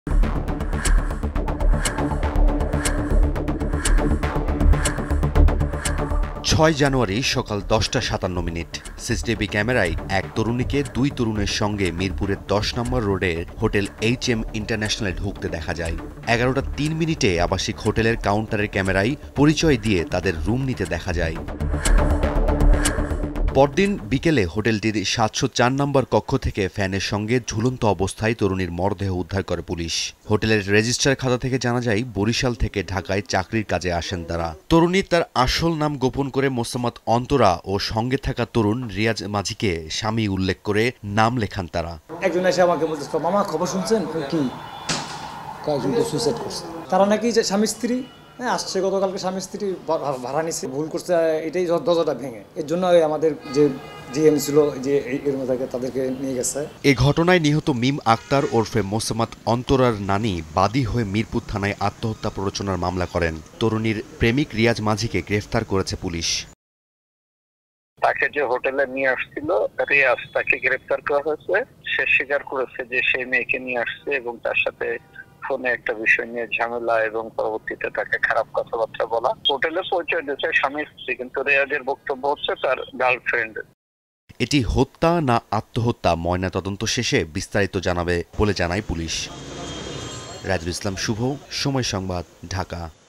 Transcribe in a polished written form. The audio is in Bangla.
6 জানুয়ারি সকাল 10:57 সিসিটিভি ক্যামেরায় এক তরুণীকে দুই তরুণের সঙ্গে মিরপুরের 10 নম্বর রোডে হোটেল HM ইন্টারন্যাশনালে ঢুকতে দেখা যায়। 11:03 আবাসিক হোটেলের কাউন্টারের ক্যামেরায় পরিচয় দিয়ে তাদের রুম নিতে দেখা যায়। পরদিন বিকেলে হোটেলটির 704 নম্বর কক্ষ থেকে ফ্যানের সঙ্গে ঝুলন্ত অবস্থায় তরুণীর মরদেহ উদ্ধার করে পুলিশ। হোটেলের রেজিস্ট্রার খাতা থেকে জানা যায় বরিশাল থেকে ঢাকায় চাকরির কাজে আসেন তারা। তরুণী তার আসল নাম গোপন করে মোসাম্মদ অন্তরা ও সঙ্গে থাকা তরুণ রিয়াজ মাঝিকে স্বামী উল্লেখ করে নাম লেখান তারা। একজন এসে আমাকে বলছে, মামা খবর শুনছেন? কি কয়েকজন তো সুইসাইড করছে। তারা নাকি স্বামী স্ত্রী আসছে, গতকালকে স্বামী স্ত্রী ভাড়া নিচ্ছে, ভুল করছে, এটাই দরজাটা ভেঙে। এর জন্য আমাদের যে জিএম ছিল যে এর মধ্যে তাদেরকে নিয়ে গেছে। এই ঘটনায় নিহত মিম আক্তার ওরফে মোসাম্মদ অন্তরার নানি বাদী হয়ে মিরপুর থানায় আত্মহত্যা প্ররোচনার মামলা করেন। তরুণীর প্রেমিক রিয়াজ মাঝিকে গ্রেফতার করেছে পুলিশ। তাকে যে হোটেলে নিয়ে আসছিল রিয়াজ, তাকে গ্রেফতার করা হয়েছে। সে স্বীকার করেছে যে সেই মেয়েকে নিয়ে আসছে এবং তার সাথে ফোনে একটা বিষয় নিয়ে ঝামেলা এবং পরবর্তীতে তাকে খারাপ কথাবার্তা বলা। হোটেলে পরিচয় দিয়েছে স্বামী স্ত্রী, কিন্তু রিয়াজের বক্তব্য হচ্ছে তার গার্লফ্রেন্ড। এটি হত্যা না আত্মহত্যা ময়নাতদন্ত শেষে বিস্তারিত জানাবে বলে জানায় পুলিশ। রাজুল ইসলাম শুভ, সময় সংবাদ, ঢাকা।